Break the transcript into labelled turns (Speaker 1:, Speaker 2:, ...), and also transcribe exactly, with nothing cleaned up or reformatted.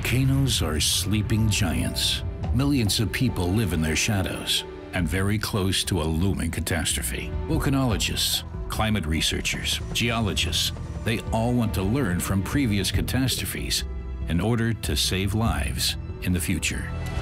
Speaker 1: Volcanoes are sleeping giants. Millions of people live in their shadows and very close to a looming catastrophe. Volcanologists, climate researchers, geologists, they all want to learn from previous catastrophes in order to save lives in the future.